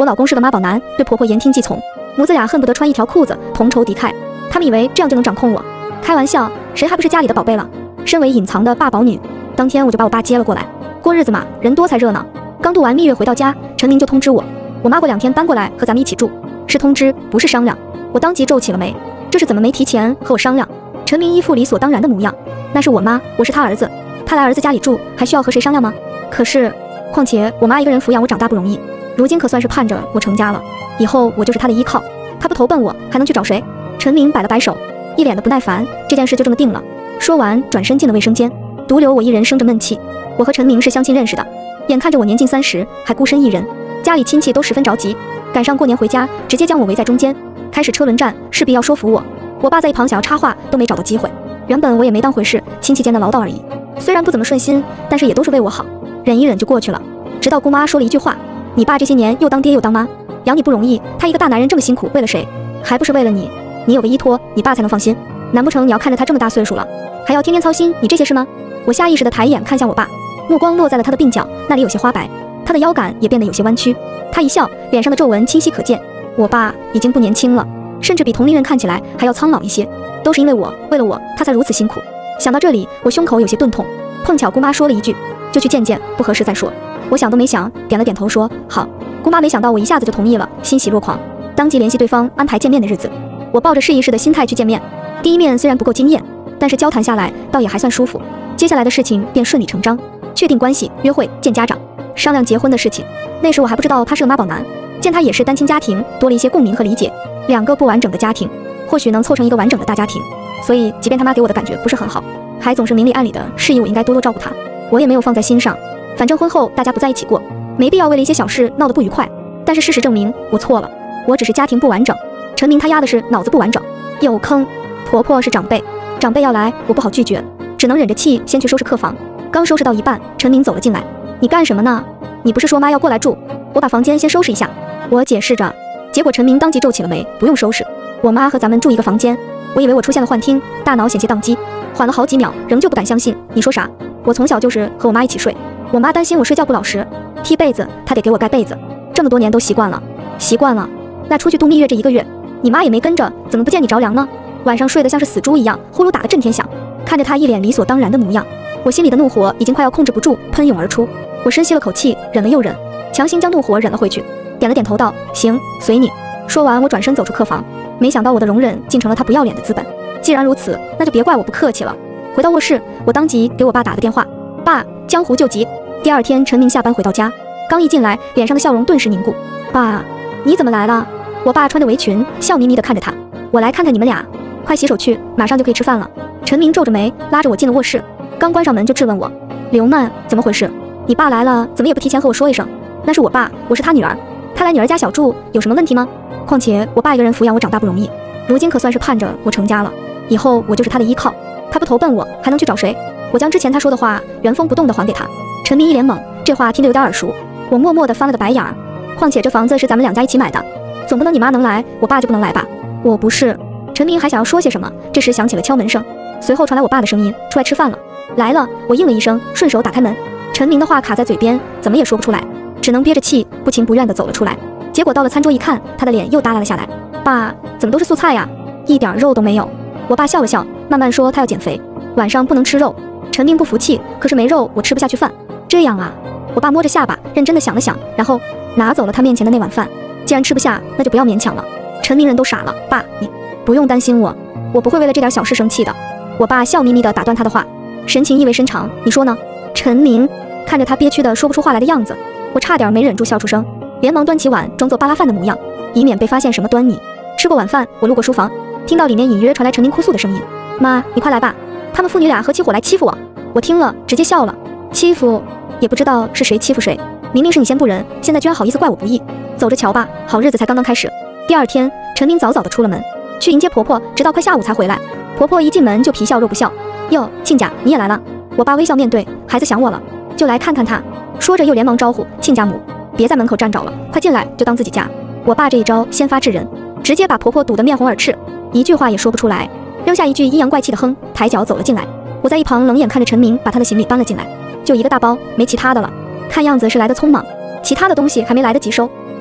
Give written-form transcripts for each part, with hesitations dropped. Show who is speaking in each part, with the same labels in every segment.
Speaker 1: 我老公是个妈宝男，对婆婆言听计从，母子俩恨不得穿一条裤子，同仇敌忾。他们以为这样就能掌控我，开玩笑，谁还不是家里的宝贝了？身为隐藏的爸宝女，当天我就把我爸接了过来。过日子嘛，人多才热闹。刚度完蜜月回到家，陈明就通知我妈过2天搬过来和咱们一起住，是通知，不是商量。我当即皱起了眉，这是怎么没提前和我商量？陈明一副理所当然的模样，那是我妈，我是他儿子，他来儿子家里住，还需要和谁商量吗？可是，况且我妈一个人抚养我长大不容易，如今可算是盼着我成家了，以后我就是他的依靠，他不投奔我，还能去找谁？陈明摆了摆手，一脸的不耐烦，这件事就这么定了。说完，转身进了卫生间，独留我一人生着闷气。我和陈明是相亲认识的，眼看着我年近30，还孤身一人，家里亲戚都十分着急，赶上过年回家，直接将我围在中间，开始车轮战，势必要说服我。我爸在一旁想要插话，都没找到机会。原本我也没当回事，亲戚间的唠叨而已，虽然不怎么顺心，但是也都是为我好，忍一忍就过去了。直到姑妈说了一句话：“你爸这些年又当爹又当妈，养你不容易，他一个大男人这么辛苦，为了谁？还不是为了你？你有个依托，你爸才能放心。难不成你要看着他这么大岁数了，还要天天操心你这些事吗？”我下意识地抬眼看向我爸，目光落在了他的鬓角，那里有些花白，他的腰杆也变得有些弯曲。他一笑，脸上的皱纹清晰可见。我爸已经不年轻了，甚至比同龄人看起来还要苍老一些，都是因为我，为了我，他才如此辛苦。想到这里，我胸口有些钝痛。碰巧姑妈说了一句：“就去见见，不合适再说。”我想都没想，点了点头说：“好。”姑妈没想到我一下子就同意了，欣喜若狂，当即联系对方安排见面的日子。我抱着试一试的心态去见面，第一面虽然不够惊艳，但是交谈下来倒也还算舒服。接下来的事情便顺理成章，确定关系、约会、见家长、商量结婚的事情。那时我还不知道他是个妈宝男，见他也是单亲家庭，多了一些共鸣和理解。2个不完整的家庭，或许能凑成一个完整的大家庭。所以，即便他妈给我的感觉不是很好，还总是明里暗里的示意我应该多多照顾他，我也没有放在心上。反正婚后大家不在一起过，没必要为了一些小事闹得不愉快。但是事实证明我错了，我只是家庭不完整，陈明他丫的是脑子不完整，有坑。婆婆是长辈，长辈要来，我不好拒绝，只能忍着气先去收拾客房。刚收拾到一半，陈明走了进来。你干什么呢？你不是说妈要过来住？我把房间先收拾一下。我解释着，结果陈明当即皱起了眉，不用收拾，我妈和咱们住一个房间。我以为我出现了幻听，大脑险些宕机，缓了好几秒，仍旧不敢相信。你说啥？我从小就是和我妈一起睡，我妈担心我睡觉不老实，踢被子她得给我盖被子，这么多年都习惯了。那出去度蜜月这1个月，你妈也没跟着，怎么不见你着凉呢？晚上睡得像是死猪一样，呼噜打个震天响。看着她一脸理所当然的模样，我心里的怒火已经快要控制不住，喷涌而出。我深吸了口气，忍了又忍，强行将怒火忍了回去，点了点头道：“行，随你。”说完，我转身走出客房。没想到我的容忍竟成了他不要脸的资本。既然如此，那就别怪我不客气了。回到卧室，我当即给我爸打个电话：“爸，江湖救急。”第2天，陈明下班回到家，刚一进来，脸上的笑容顿时凝固。“爸，你怎么来了？”我爸穿着围裙，笑眯眯地看着他：“我来看看你们俩，快洗手去，马上就可以吃饭了。”陈明皱着眉，拉着我进了卧室，刚关上门就质问我：“刘曼，怎么回事？你爸来了，怎么也不提前和我说一声？那是我爸，我是他女儿，他来你儿家小住，有什么问题吗？况且我爸一个人抚养我长大不容易，如今可算是盼着我成家了，以后我就是他的依靠，他不投奔我，还能去找谁？”我将之前他说的话原封不动地还给他。陈明一脸懵，这话听得有点耳熟，我默默地翻了个白眼儿。况且这房子是咱们2家一起买的，总不能你妈能来，我爸就不能来吧？我不是。陈明还想要说些什么，这时响起了敲门声，随后传来我爸的声音：“出来吃饭了。”来了，我应了一声，顺手打开门。陈明的话卡在嘴边，怎么也说不出来，只能憋着气，不情不愿地走了出来。结果到了餐桌一看，他的脸又耷拉了下来。“爸，怎么都是素菜呀？一点肉都没有。”我爸笑了笑，慢慢说：“他要减肥，晚上不能吃肉。”陈明不服气：“可是没肉我吃不下去饭。”“这样啊？”我爸摸着下巴，认真地想了想，然后拿走了他面前的那碗饭。“既然吃不下，那就不要勉强了。”陈明人都傻了：“爸，你不用担心我，我不会为了这点小事生气的。”我爸笑眯眯地打断他的话，神情意味深长：“你说呢？”陈明看着他憋屈的说不出话来的样子，我差点没忍住笑出声，连忙端起碗装作扒拉饭的模样，以免被发现什么端倪。吃过晚饭，我路过书房，听到里面隐约传来陈明哭诉的声音：“妈，你快来吧，他们父女俩合起伙来欺负我。”我听了直接笑了：“欺负？也不知道是谁欺负谁，明明是你先不仁，现在居然好意思怪我不义。走着瞧吧，好日子才刚刚开始。”第2天，陈明早早的出了门，去迎接婆婆，直到快下午才回来。婆婆一进门就皮笑肉不笑：“哟，亲家你也来了。”我爸微笑面对：“孩子想我了，就来看看他。”说着又连忙招呼：“亲家母，别在门口站着了，快进来，就当自己家。”我爸这一招先发制人，直接把婆婆堵得面红耳赤，一句话也说不出来，扔下一句阴阳怪气的哼，抬脚走了进来。我在一旁冷眼看着陈明把他的行李搬了进来，就1个大包，没其他的了，看样子是来得匆忙，其他的东西还没来得及收。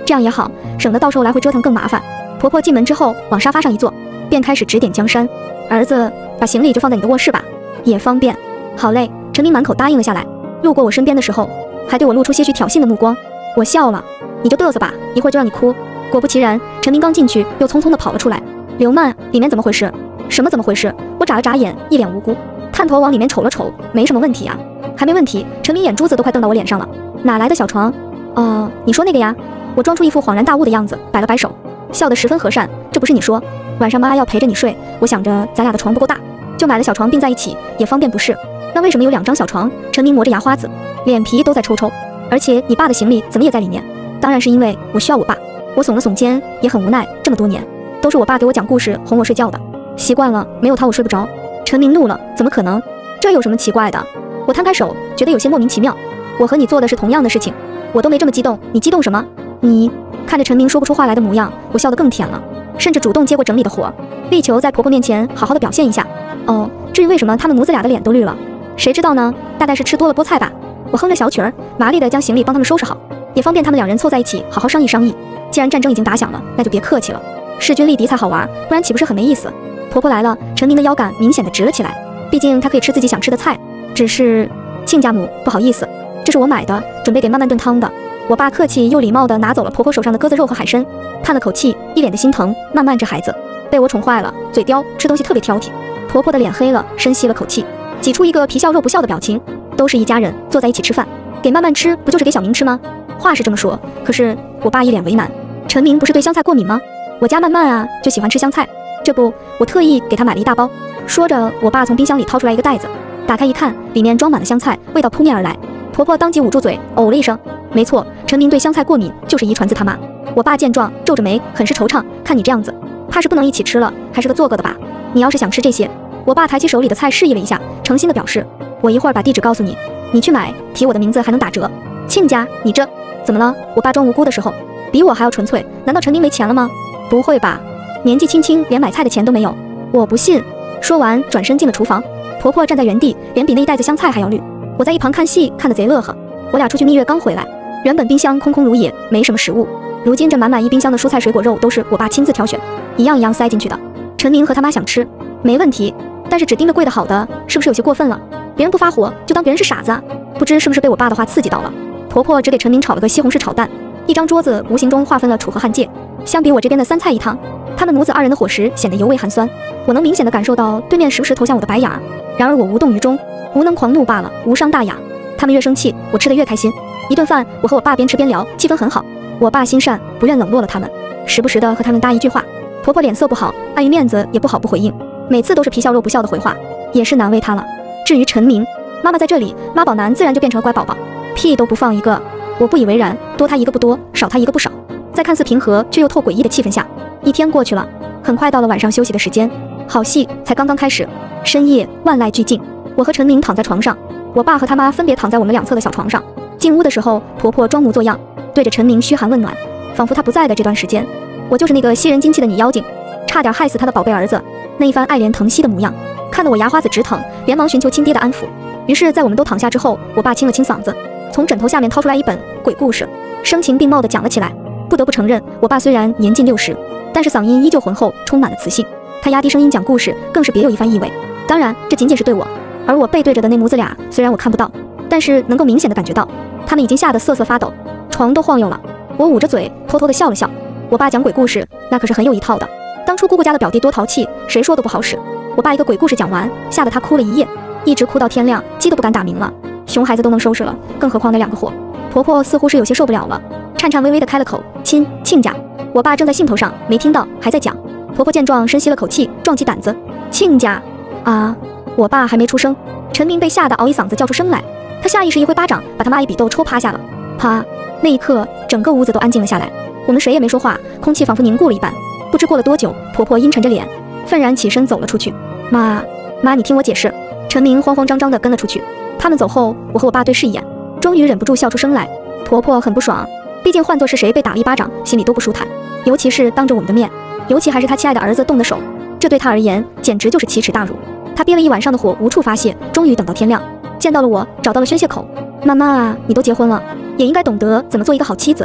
Speaker 1: 这样也好，省得到时候来回折腾更麻烦。婆婆进门之后，往沙发上一坐，便开始指点江山：“儿子，把行李就放在你的卧室吧，也方便。”好嘞，陈明满口答应了下来。路过我身边的时候，还对我露出些许挑衅的目光。我笑了：“你就嘚瑟吧，一会儿就让你哭。”果不其然，陈明刚进去，又匆匆地跑了出来。刘曼，里面怎么回事？什么怎么回事？我眨了眨眼，一脸无辜，探头往里面瞅了瞅，没什么问题呀。还没问题，陈明眼珠子都快瞪到我脸上了。哪来的小床？你说那个呀？我装出一副恍然大悟的样子，摆了摆手，笑得十分和善。这不是你说晚上妈要陪着你睡，我想着咱俩的床不够大，就买了小床并在一起，也方便不是？那为什么有2张小床？陈明磨着牙花子，脸皮都在抽抽。而且你爸的行李怎么也在里面？当然是因为我需要我爸。我耸了耸肩，也很无奈，这么多年都是我爸给我讲故事哄我睡觉的，习惯了，没有他我睡不着。陈明怒了，怎么可能？这有什么奇怪的？我摊开手，觉得有些莫名其妙。我和你做的是同样的事情，我都没这么激动，你激动什么？你看着陈明说不出话来的模样，我笑得更甜了，甚至主动接过整理的活，力求在婆婆面前好好的表现一下。至于为什么他们母子俩的脸都绿了，谁知道呢？大概是吃多了菠菜吧。我哼着小曲儿，麻利地将行李帮他们收拾好，也方便他们2人凑在一起好好商议商议。既然战争已经打响了，那就别客气了，势均力敌才好玩，不然岂不是很没意思？婆婆来了，陈明的腰杆明显的直了起来，毕竟他可以吃自己想吃的菜。只是亲家母，不好意思，这是我买的，准备给曼曼炖汤的。我爸客气又礼貌地拿走了婆婆手上的鸽子肉和海参，叹了口气，一脸的心疼。曼曼这孩子被我宠坏了，嘴刁，吃东西特别挑剔。婆婆的脸黑了，深吸了口气，挤出一个皮笑肉不笑的表情。都是一家人，坐在一起吃饭，给曼曼吃不就是给小明吃吗？话是这么说，可是我爸一脸为难。陈明不是对香菜过敏吗？我家曼曼啊就喜欢吃香菜，这不，我特意给他买了一大包。说着，我爸从冰箱里掏出来一个袋子，打开一看，里面装满了香菜，味道扑面而来。婆婆当即捂住嘴，呕了一声。没错，陈明对香菜过敏就是遗传自他妈。我爸见状皱着眉，很是惆怅，看你这样子，怕是不能一起吃了，还是个做个的吧？你要是想吃这些，我爸抬起手里的菜示意了一下，诚心的表示，我一会儿把地址告诉你，你去买，提我的名字还能打折。亲家，你这怎么了？我爸装无辜的时候比我还要纯粹，难道陈明没钱了吗？不会吧，年纪轻轻连买菜的钱都没有，我不信。说完转身进了厨房，婆婆站在原地，脸比那一袋子香菜还要绿。我在一旁看戏，看得贼乐呵。我俩出去蜜月刚回来，原本冰箱空空如也，没什么食物，如今这满满一冰箱的蔬菜水果肉都是我爸亲自挑选，一样一样塞进去的。陈明和他妈想吃没问题，但是只盯着贵的好的，是不是有些过分了？别人不发火就当别人是傻子啊？不知是不是被我爸的话刺激到了，婆婆只给陈明炒了个西红柿炒蛋。一张桌子无形中划分了楚河汉界，相比我这边的3菜1汤，他们母子2人的伙食显得尤为寒酸。我能明显的感受到对面时不时投向我的白眼，然而我无动于衷，无能狂怒罢了，无伤大雅。他们越生气，我吃得越开心。一顿饭，我和我爸边吃边聊，气氛很好。我爸心善，不愿冷落了他们，时不时的和他们搭一句话。婆婆脸色不好，碍于面子也不好不回应，每次都是皮笑肉不笑的回话，也是难为他了。至于陈明，妈妈在这里，妈宝男自然就变成了乖宝宝，屁都不放一个。我不以为然，多他一个不多，少他一个不少。在看似平和却又透诡异的气氛下，一天过去了，很快到了晚上休息的时间。好戏才刚刚开始，深夜万籁俱静，我和陈明躺在床上，我爸和他妈分别躺在我们2侧的小床上。进屋的时候，婆婆装模作样，对着陈明嘘寒问暖，仿佛他不在的这段时间，我就是那个吸人精气的女妖精，差点害死他的宝贝儿子。那一番爱怜疼惜的模样，看得我牙花子直疼，连忙寻求亲爹的安抚。于是，在我们都躺下之后，我爸清了清嗓子，从枕头下面掏出来一本鬼故事，声情并茂地讲了起来。不得不承认，我爸虽然年近60，但是嗓音依旧浑厚，充满了磁性。他压低声音讲故事，更是别有一番意味。当然，这仅仅是对我，而我背对着的那母子俩，虽然我看不到，但是能够明显地感觉到，他们已经吓得瑟瑟发抖，床都晃悠了。我捂着嘴，偷偷地笑了笑。我爸讲鬼故事，那可是很有一套的。当初姑姑家的表弟多淘气，谁说都不好使。我爸一个鬼故事讲完，吓得他哭了一夜，一直哭到天亮，鸡都不敢打鸣了。熊孩子都能收拾了，更何况那2个货。婆婆似乎是有些受不了了，颤颤巍巍地开了口：“亲家。”我爸正在兴头上，没听到，还在讲。婆婆见状，深吸了口气，壮起胆子：“亲家啊！”我爸还没出声，陈明被吓得嗷一嗓子叫出声来。他下意识一挥巴掌，把他妈一笔豆抽趴下了。啪！那一刻，整个屋子都安静了下来，我们谁也没说话，空气仿佛凝固了一般。不知过了多久，婆婆阴沉着脸，愤然起身走了出去。妈，你听我解释。陈明慌慌张张地跟了出去。他们走后，我和我爸对视一眼，终于忍不住笑出声来。婆婆很不爽，毕竟换作是谁被打了一巴掌，心里都不舒坦，尤其是当着我们的面，尤其还是他亲爱的儿子动的手，这对他而言简直就是奇耻大辱。他憋了一晚上的火无处发泄，终于等到天亮，见到了我，找到了宣泄口。妈妈啊，你都结婚了，也应该懂得怎么做一个好妻子。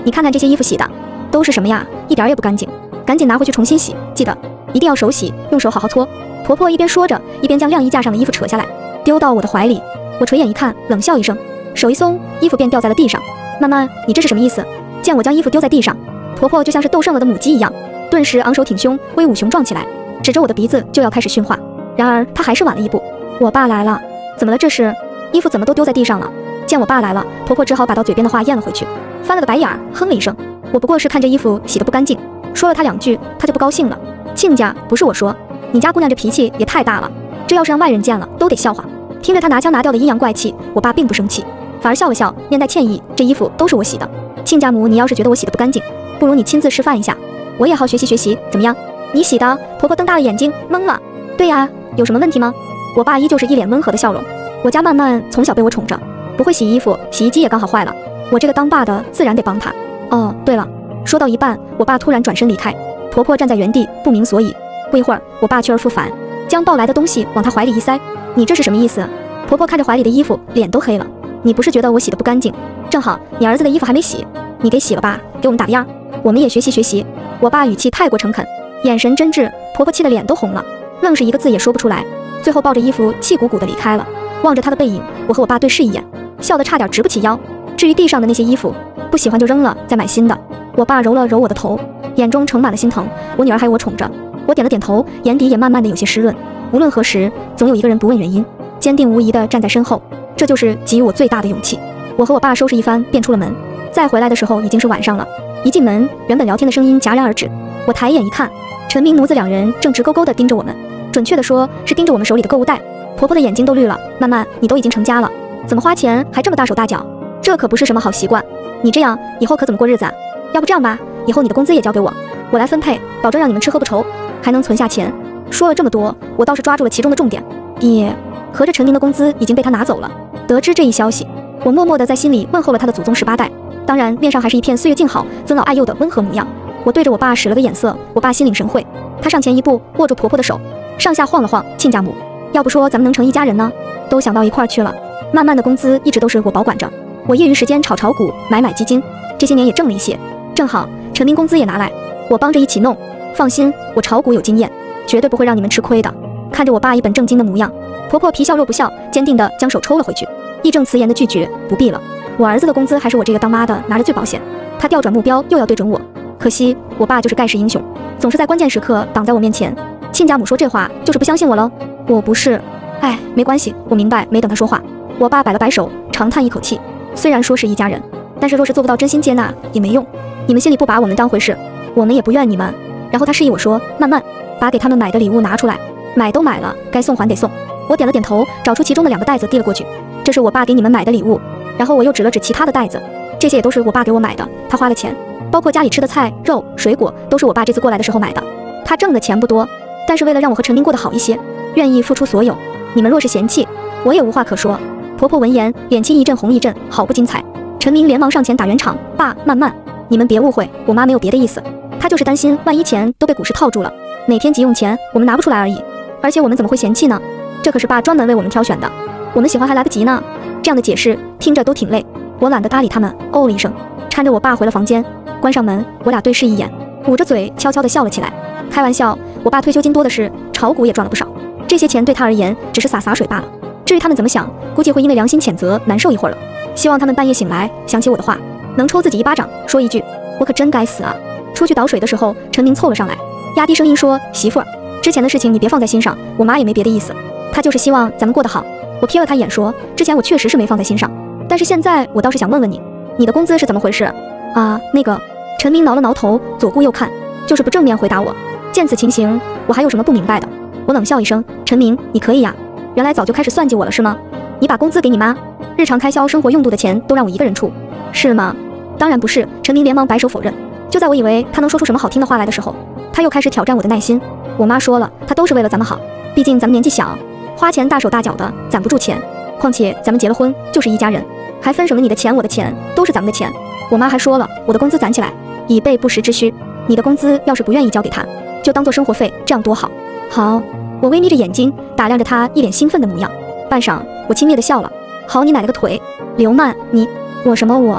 Speaker 1: 你看看这些衣服洗的，都是什么呀？一点也不干净，赶紧拿回去重新洗，记得一定要手洗，用手好好搓。婆婆一边说着，一边将晾衣架上的衣服扯下来，丢到我的怀里。我垂眼一看，冷笑一声，手一松，衣服便掉在了地上。曼曼，你这是什么意思？见我将衣服丢在地上，婆婆就像是斗胜了的母鸡一样，顿时昂首挺胸，威武雄壮起来，指着我的鼻子就要开始训话。然而她还是晚了一步。我爸来了。怎么了？这是衣服怎么都丢在地上了？见我爸来了，婆婆只好把到嘴边的话咽了回去，翻了个白眼，哼了一声。我不过是看这衣服洗得不干净，说了她2句，她就不高兴了。亲家，不是我说，你家姑娘这脾气也太大了，这要是让外人见了都得笑话。听着她拿腔拿调的阴阳怪气，我爸并不生气，反而笑了笑，面带歉意，这衣服都是我洗的。亲家母，你要是觉得我洗得不干净，不如你亲自示范一下，我也好学习学习，怎么样？你洗的？婆婆瞪大了眼睛，懵了。对呀，有什么问题吗？我爸依旧是一脸温和的笑容。我家曼曼从小被我宠着，不会洗衣服，洗衣机也刚好坏了，我这个当爸的自然得帮她。哦，对了，说到一半，我爸突然转身离开，婆婆站在原地不明所以。不一会儿，我爸去而复返，将抱来的东西往她怀里一塞。你这是什么意思？婆婆看着怀里的衣服，脸都黑了。你不是觉得我洗得不干净？正好你儿子的衣服还没洗，你给洗了吧，给我们打个样，我们也学习学习。我爸语气太过诚恳，眼神真挚，婆婆气得脸都红了，愣是一个字也说不出来，最后抱着衣服气鼓鼓地离开了。望着她的背影，我和我爸对视一眼，笑得差点直不起腰。至于地上的那些衣服，不喜欢就扔了，再买新的。我爸揉了揉我的头，眼中盛满了心疼，我女儿还有我宠着。我点了点头，眼底也慢慢的有些湿润。无论何时，总有一个人不问原因，坚定无疑地站在身后，这就是给予我最大的勇气。我和我爸收拾一番，便出了门。再回来的时候已经是晚上了。一进门，原本聊天的声音戛然而止。我抬眼一看，陈明母子2人正直勾勾地盯着我们，准确地说是盯着我们手里的购物袋。婆婆的眼睛都绿了。曼曼，你都已经成家了，怎么花钱还这么大手大脚？这可不是什么好习惯。你这样以后可怎么过日子啊？要不这样吧，以后你的工资也交给我，我来分配，保证让你们吃喝不愁，还能存下钱。说了这么多，我倒是抓住了其中的重点。爹，合着陈明的工资已经被他拿走了。得知这一消息，我默默地在心里问候了他的祖宗18代，当然面上还是一片岁月静好、尊老爱幼的温和模样。我对着我爸使了个眼色，我爸心领神会，他上前一步，握住婆婆的手，上下晃了晃。亲家母，要不说咱们能成一家人呢？都想到一块儿去了。曼曼的工资一直都是我保管着，我业余时间炒股、买基金，这些年也挣了一些，正好陈明工资也拿来，我帮着一起弄。放心，我炒股有经验，绝对不会让你们吃亏的。看着我爸一本正经的模样，婆婆皮笑肉不笑，坚定地将手抽了回去，义正辞严地拒绝，不必了，我儿子的工资还是我这个当妈的拿着最保险。他调转目标又要对准我，可惜我爸就是盖世英雄，总是在关键时刻挡在我面前。亲家母说这话就是不相信我喽？我不是。哎，没关系，我明白。没等他说话，我爸摆了摆手，长叹一口气。虽然说是一家人，但是若是做不到真心接纳也没用，你们心里不把我们当回事，我们也不怨你们。然后他示意我说，曼曼，把给他们买的礼物拿出来。买都买了，该送还得送。我点了点头，找出其中的2个袋子递了过去，这是我爸给你们买的礼物。然后我又指了指其他的袋子，这些也都是我爸给我买的，他花了钱，包括家里吃的菜、肉、水果，都是我爸这次过来的时候买的。他挣的钱不多，但是为了让我和陈明过得好一些，愿意付出所有。你们若是嫌弃，我也无话可说。婆婆闻言，脸青一阵红一阵，好不精彩。陈明连忙上前打圆场，爸，曼曼，你们别误会，我妈没有别的意思，她就是担心万一钱都被股市套住了，哪天急用钱我们拿不出来而已。而且我们怎么会嫌弃呢？这可是爸专门为我们挑选的，我们喜欢还来得及呢。这样的解释听着都挺累，我懒得搭理他们，哦了一声，搀着我爸回了房间。关上门，我俩对视一眼，捂着嘴悄悄地笑了起来。开玩笑，我爸退休金多的是，炒股也赚了不少，这些钱对他而言只是洒水罢了。至于他们怎么想，估计会因为良心谴责难受一会儿了。希望他们半夜醒来想起我的话，能抽自己一巴掌，说一句我可真该死啊。出去倒水的时候，陈明凑了上来，压低声音说，媳妇儿，之前的事情你别放在心上，我妈也没别的意思，她就是希望咱们过得好。我瞥了他眼说，之前我确实是没放在心上，但是现在我倒是想问问你，你的工资是怎么回事啊？那个陈明挠了挠头，左顾右看，就是不正面回答我。见此情形，我还有什么不明白的？我冷笑一声，陈明，你可以呀，原来早就开始算计我了是吗？你把工资给你妈，日常开销、生活用度的钱都让我一个人出，是吗？当然不是。陈明连忙摆手否认。就在我以为他能说出什么好听的话来的时候，他又开始挑战我的耐心。我妈说了，她都是为了咱们好，毕竟咱们年纪小，花钱大手大脚的，攒不住钱。况且咱们结了婚就是一家人，还分什么你的钱我的钱，都是咱们的钱。我妈还说了，我的工资攒起来，以备不时之需。你的工资要是不愿意交给他，就当做生活费，这样多好。好，我微眯着眼睛打量着他一脸兴奋的模样。半晌，我轻蔑地笑了。好你奶奶个腿，刘曼，我什么我？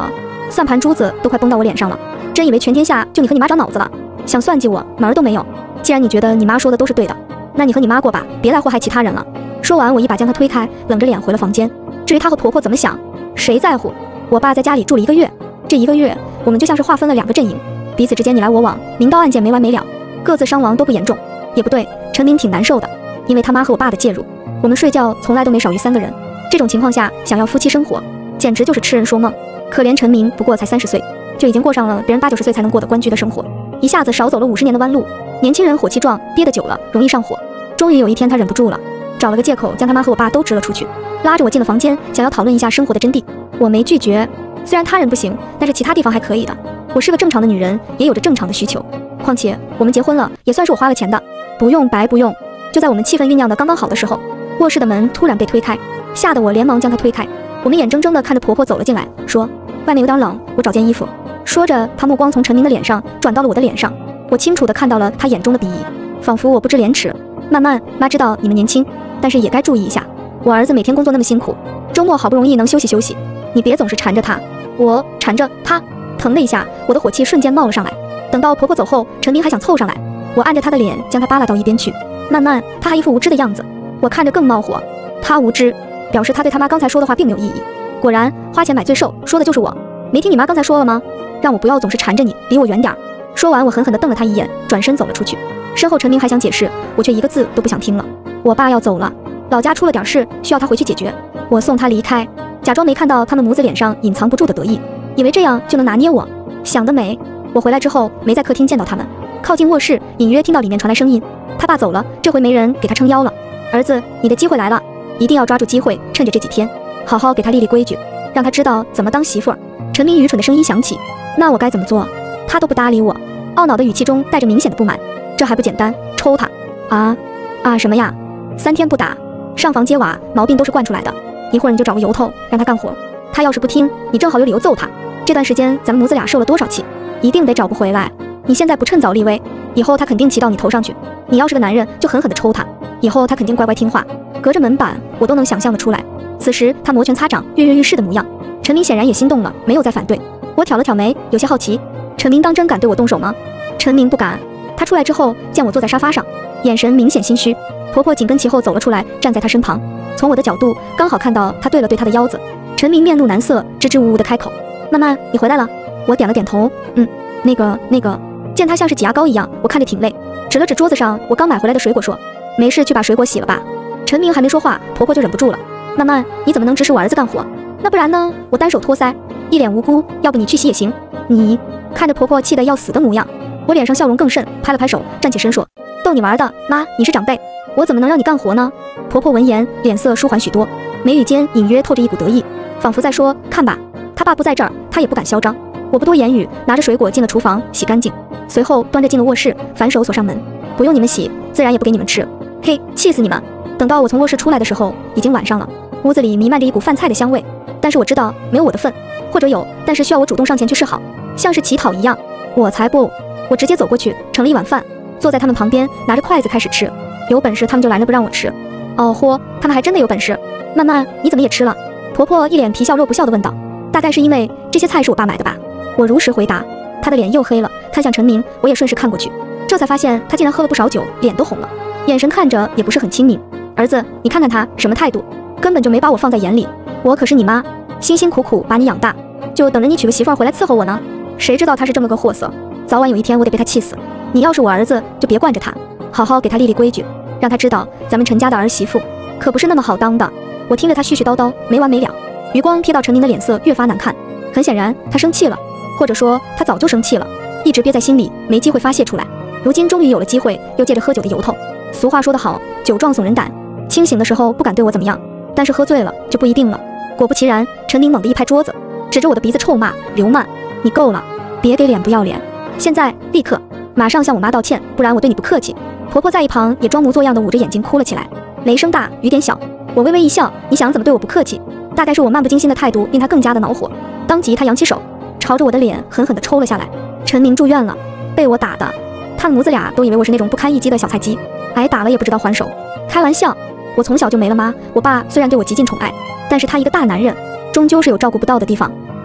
Speaker 1: 算盘珠子都快崩到我脸上了，真以为全天下就你和你妈长脑子了，想算计我门儿都没有。既然你觉得你妈说的都是对的，那你和你妈过吧，别来祸害其他人了。说完，我一把将她推开，冷着脸回了房间。至于她和婆婆怎么想，谁在乎？我爸在家里住了1个月，这1个月我们就像是划分了2个阵营，彼此之间你来我往，明刀暗箭没完没了，各自伤亡都不严重。也不对，陈明挺难受的，因为他妈和我爸的介入，我们睡觉从来都没少于3个人。这种情况下，想要夫妻生活，简直就是痴人说梦。可怜陈明不过才30岁，就已经过上了别人80、90岁才能过的官居的生活，一下子少走了50年的弯路。年轻人火气壮，憋得久了容易上火。终于有一天他忍不住了，找了个借口将他妈和我爸都支了出去，拉着我进了房间，想要讨论一下生活的真谛。我没拒绝，虽然他人不行，但是其他地方还可以的。我是个正常的女人，也有着正常的需求。况且我们结婚了，也算是我花了钱的。不用白不用。就在我们气氛酝酿的刚刚好的时候，卧室的门突然被推开，吓得我连忙将它推开。我们眼睁睁地看着婆婆走了进来，说：“外面有点冷，我找件衣服。”说着，她目光从陈明的脸上转到了我的脸上，我清楚地看到了她眼中的鄙夷，仿佛我不知廉耻。慢慢，妈知道你们年轻，但是也该注意一下。我儿子每天工作那么辛苦，周末好不容易能休息休息，你别总是缠着他。我缠着他，疼的一下，我的火气瞬间冒了上来。等到婆婆走后，陈明还想凑上来，我按着他的脸将他扒拉到一边去。慢慢，他还一副无知的样子，我看着更冒火。他无知，表示他对他妈刚才说的话并没有异议。果然，花钱买罪受，说的就是我。没听你妈刚才说了吗？让我不要总是缠着你，离我远点。说完，我狠狠地瞪了他一眼，转身走了出去。身后陈明还想解释，我却一个字都不想听了。我爸要走了，老家出了点事，需要他回去解决。我送他离开，假装没看到他们母子脸上隐藏不住的得意，以为这样就能拿捏我。想得美！我回来之后没在客厅见到他们，靠近卧室，隐约听到里面传来声音。他爸走了，这回没人给他撑腰了。儿子，你的机会来了，一定要抓住机会，趁着这几天，好好给他立立规矩，让他知道怎么当媳妇儿。陈明愚蠢的声音响起，那我该怎么做？他都不搭理我，懊恼的语气中带着明显的不满。这还不简单，抽他！什么呀？3天不打，上房揭瓦，毛病都是惯出来的。一会儿你就找个由头让他干活，他要是不听，你正好有理由揍他。这段时间咱们母子俩受了多少气，一定得找不回来。你现在不趁早立威，以后他肯定骑到你头上去。你要是个男人，就狠狠地抽他，以后他肯定乖乖听话。隔着门板，我都能想象得出来。此时他摩拳擦掌、跃跃欲试的模样，陈明显然也心动了，没有再反对。我挑了挑眉，有些好奇，陈明当真敢对我动手吗？陈明不敢。他出来之后，见我坐在沙发上，眼神明显心虚。婆婆紧跟其后走了出来，站在他身旁。从我的角度，刚好看到他对了对他的腰子。陈明面露难色，支支吾吾地开口：“慢慢，你回来了。”我点了点头，那个。见他像是挤牙膏一样，我看着挺累，指了指桌子上我刚买回来的水果，说：“没事，去把水果洗了吧。”陈明还没说话，婆婆就忍不住了：“慢慢，你怎么能指使我儿子干活？那不然呢？”我单手托腮，一脸无辜：“要不你去洗也行。”你看着婆婆气得要死的模样，我脸上笑容更甚，拍了拍手，站起身说：“逗你玩的，妈，你是长辈，我怎么能让你干活呢？”婆婆闻言，脸色舒缓许多，眉宇间隐约透着一股得意，仿佛在说：“看吧，他爸不在这儿，他也不敢嚣张。”我不多言语，拿着水果进了厨房，洗干净，随后端着进了卧室，反手锁上门。不用你们洗，自然也不给你们吃。嘿，气死你们！等到我从卧室出来的时候，已经晚上了，屋子里弥漫着一股饭菜的香味。但是我知道没有我的份，或者有，但是需要我主动上前去示好，像是乞讨一样。我才不！我直接走过去，盛了一碗饭，坐在他们旁边，拿着筷子开始吃。有本事他们就拦着不让我吃。哦豁，他们还真的有本事。慢慢，你怎么也吃了？婆婆一脸皮笑肉不笑地问道。大概是因为这些菜是我爸买的吧。我如实回答，他的脸又黑了，看向陈明，我也顺势看过去，这才发现他竟然喝了不少酒，脸都红了，眼神看着也不是很亲民。儿子，你看看他什么态度，根本就没把我放在眼里。我可是你妈，辛辛苦苦把你养大，就等着你娶个媳妇儿回来伺候我呢。谁知道他是这么个货色，早晚有一天我得被他气死。你要是我儿子，就别惯着他，好好给他立立规矩，让他知道咱们陈家的儿媳妇可不是那么好当的。我听着他絮絮叨叨没完没了，余光瞥到陈明的脸色越发难看，很显然他生气了。或者说他早就生气了，一直憋在心里，没机会发泄出来。如今终于有了机会，又借着喝酒的由头。俗话说得好，酒壮怂人胆。清醒的时候不敢对我怎么样，但是喝醉了就不一定了。果不其然，陈明猛地一拍桌子，指着我的鼻子臭骂：“刘曼，你够了，别给脸不要脸！现在立刻马上向我妈道歉，不然我对你不客气。”婆婆在一旁也装模作样的捂着眼睛哭了起来。雷声大雨点小，我微微一笑，你想怎么对我不客气？大概是我漫不经心的态度令她更加的恼火，当即她扬起手，朝着我的脸狠狠地抽了下来。陈明住院了，被我打的，他们母子俩都以为我是那种不堪一击的小菜鸡，挨打了也不知道还手。开玩笑，我从小就没了妈，我爸虽然对我极尽宠爱，但是他一个大男人，终究是有照顾不到的地方。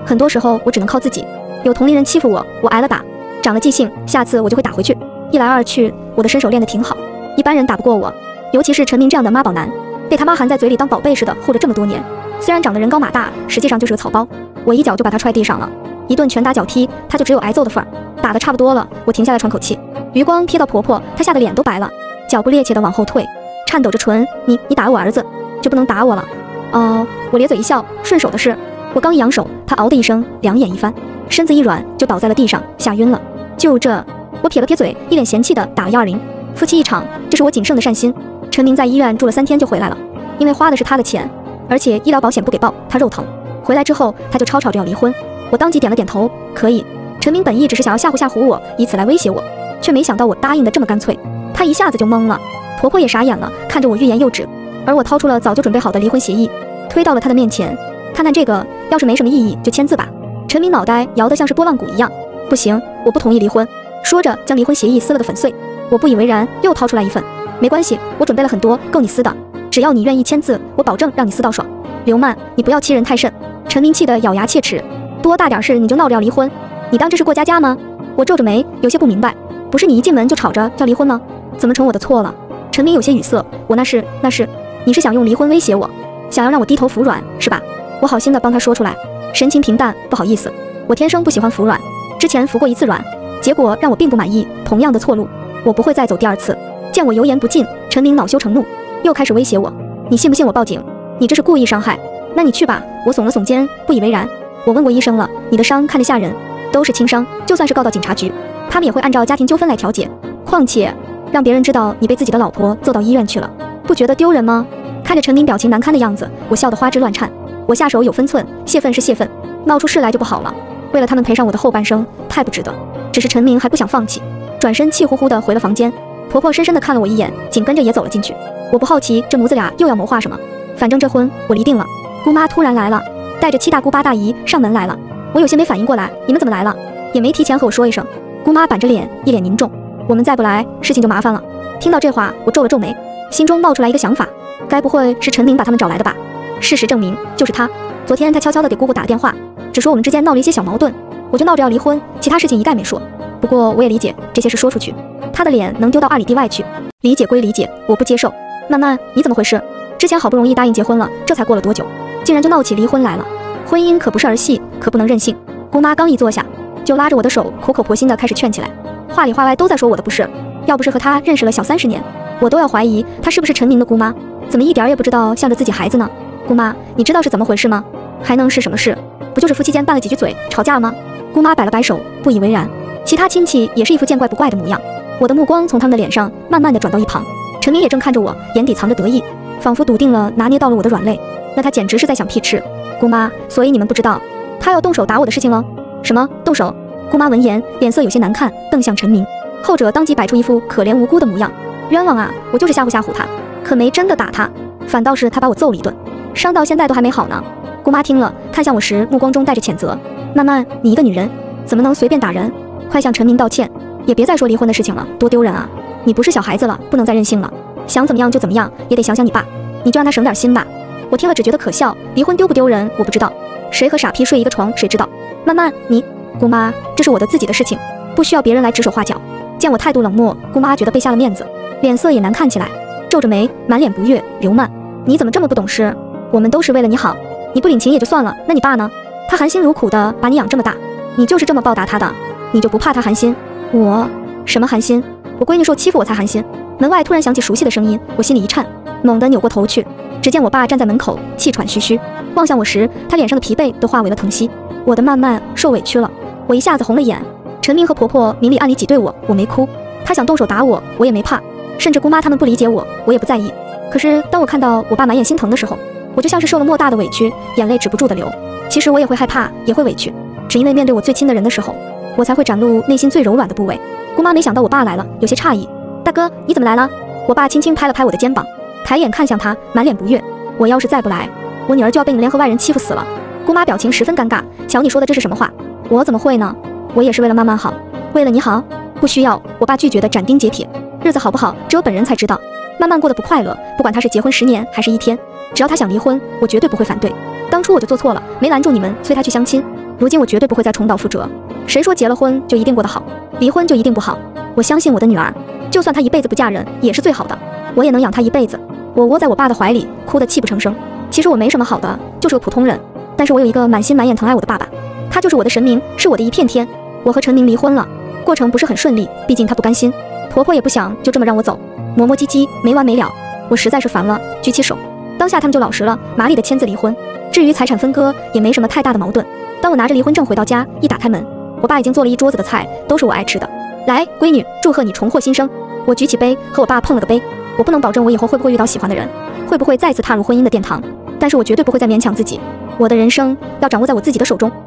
Speaker 1: 很多时候我只能靠自己。有同龄人欺负我，我挨了打，长了记性，下次我就会打回去。一来二去，我的身手练得挺好，一般人打不过我。尤其是陈明这样的妈宝男，被他妈含在嘴里当宝贝似的护着这么多年，虽然长得人高马大，实际上就是个草包。我一脚就把他踹地上了，一顿拳打脚踢，他就只有挨揍的份儿。打得差不多了，我停下来喘口气，余光瞥到婆婆，她吓得脸都白了，脚步趔趄地往后退，颤抖着唇：“你打了我儿子，就不能打我了？”哦，我咧嘴一笑，顺手的事。我刚一扬手，他嗷的一声，两眼一翻，身子一软就倒在了地上，吓晕了。就这，我撇了撇嘴，一脸嫌弃的打了120。夫妻一场，这是我仅剩的善心。陈明在医院住了3天就回来了，因为花的是他的钱，而且医疗保险不给报，他肉疼。回来之后，他就吵着要离婚。我当即点了点头，可以。陈明本意只是想要吓唬我，以此来威胁我，却没想到我答应的这么干脆。他一下子就懵了，婆婆也傻眼了，看着我欲言又止。而我掏出了早就准备好的离婚协议，推到了他的面前。看看这个，要是没什么意义就签字吧。陈明脑袋摇得像是拨浪鼓一样。不行，我不同意离婚。说着将离婚协议撕了个粉碎。我不以为然，又掏出来一份。没关系，我准备了很多，够你撕的。只要你愿意签字，我保证让你撕到爽。刘曼，你不要欺人太甚。陈明气得咬牙切齿，多大点事你就闹着要离婚？你当这是过家家吗？我皱着眉，有些不明白。不是你一进门就吵着要离婚吗？怎么成我的错了？陈明有些语塞，我那是，你是想用离婚威胁我，想要让我低头服软是吧？我好心的帮他说出来，神情平淡，不好意思，我天生不喜欢服软，之前服过1次软，结果让我并不满意，同样的错路，我不会再走第2次。见我油盐不进，陈明恼羞成怒，又开始威胁我，你信不信我报警？你这是故意伤害，那你去吧。我耸了耸肩，不以为然。我问过医生了，你的伤看得吓人，都是轻伤，就算是告到警察局，他们也会按照家庭纠纷来调解。况且让别人知道你被自己的老婆揍到医院去了，不觉得丢人吗？看着陈明表情难堪的样子，我笑得花枝乱颤。我下手有分寸，泄愤是泄愤，闹出事来就不好了。为了他们赔上我的后半生，太不值得。只是陈明还不想放弃，转身气呼呼地回了房间。婆婆深深地看了我一眼，紧跟着也走了进去。我不好奇这母子俩又要谋划什么，反正这婚我离定了。姑妈突然来了，带着7大姑8大姨上门来了。我有些没反应过来，你们怎么来了？也没提前和我说一声。姑妈板着脸，一脸凝重。我们再不来，事情就麻烦了。听到这话，我皱了皱眉，心中冒出来一个想法，该不会是陈明把他们找来的吧？事实证明就是他。昨天他悄悄地给姑姑打了电话，只说我们之间闹了一些小矛盾，我就闹着要离婚，其他事情一概没说。不过我也理解这些事说出去，他的脸能丢到2里地外去。理解归理解，我不接受。曼曼，你怎么回事？之前好不容易答应结婚了，这才过了多久，竟然就闹起离婚来了？婚姻可不是儿戏，可不能任性。姑妈刚一坐下，就拉着我的手，苦口婆心地开始劝起来，话里话外都在说我的不是。要不是和他认识了小30年，我都要怀疑他是不是陈明的姑妈，怎么一点也不知道向着自己孩子呢？姑妈，你知道是怎么回事吗？还能是什么事？不就是夫妻间拌了几句嘴，吵架了吗？姑妈摆了摆手，不以为然。其他亲戚也是一副见怪不怪的模样。我的目光从他们的脸上慢慢地转到一旁，陈明也正看着我，眼底藏着得意，仿佛笃定了拿捏到了我的软肋。那他简直是在想屁吃。姑妈，所以你们不知道他要动手打我的事情了？什么动手？姑妈闻言脸色有些难看，瞪向陈明，后者当即摆出一副可怜无辜的模样。冤枉啊，我就是吓唬他，可没真的打他，反倒是他把我揍了一顿，伤到现在都还没好呢。姑妈听了，看向我时目光中带着谴责。曼曼，你一个女人怎么能随便打人？快向陈明道歉，也别再说离婚的事情了，多丢人啊！你不是小孩子了，不能再任性了，想怎么样就怎么样，也得想想你爸，你就让他省点心吧。我听了只觉得可笑，离婚丢不丢人我不知道，谁和傻逼睡一个床谁知道。曼曼，你，姑妈，这是我的自己的事情，不需要别人来指手画脚。见我态度冷漠，姑妈觉得被下了面子，脸色也难看起来，皱着眉，满脸不悦。刘曼，你怎么这么不懂事？我们都是为了你好，你不领情也就算了，那你爸呢？他含辛茹苦的把你养这么大，你就是这么报答他的，你就不怕他寒心？我什么寒心？我闺女受欺负我才寒心。门外突然响起熟悉的声音，我心里一颤，猛地扭过头去，只见我爸站在门口，气喘吁吁，望向我时，他脸上的疲惫都化为了疼惜。我的曼曼受委屈了，我一下子红了眼。陈明和婆婆明里暗里挤兑我，我没哭，他想动手打我，我也没怕，甚至姑妈他们不理解我，我也不在意。可是当我看到我爸满眼心疼的时候，我就像是受了莫大的委屈，眼泪止不住的流。其实我也会害怕，也会委屈，只因为面对我最亲的人的时候，我才会展露内心最柔软的部位。姑妈没想到我爸来了，有些诧异。大哥，你怎么来了？我爸轻轻拍了拍我的肩膀，抬眼看向他，满脸不悦。我要是再不来，我女儿就要被你们联合外人欺负死了。姑妈表情十分尴尬，瞧你说的这是什么话？我怎么会呢？我也是为了曼曼好，为了你好。不需要，我爸拒绝的斩钉截铁。日子好不好，只有本人才知道。曼曼过得不快乐，不管她是结婚10年还是1天，只要她想离婚，我绝对不会反对。当初我就做错了，没拦住你们催她去相亲， 如今我绝对不会再重蹈覆辙。谁说结了婚就一定过得好，离婚就一定不好？我相信我的女儿，就算她一辈子不嫁人也是最好的，我也能养她一辈子。我窝在我爸的怀里，哭得泣不成声。其实我没什么好的，就是个普通人，但是我有一个满心满眼疼爱我的爸爸，他就是我的神明，是我的一片天。我和陈明离婚了，过程不是很顺利，毕竟他不甘心，婆婆也不想就这么让我走，磨磨唧唧没完没了，我实在是烦了，举起手。当下他们就老实了，麻利的签字离婚。至于财产分割，也没什么太大的矛盾。当我拿着离婚证回到家，一打开门，我爸已经做了一桌子的菜，都是我爱吃的。来，闺女，祝贺你重获新生。我举起杯，和我爸碰了个杯。我不能保证我以后会不会遇到喜欢的人，会不会再次踏入婚姻的殿堂，但是我绝对不会再勉强自己。我的人生要掌握在我自己的手中。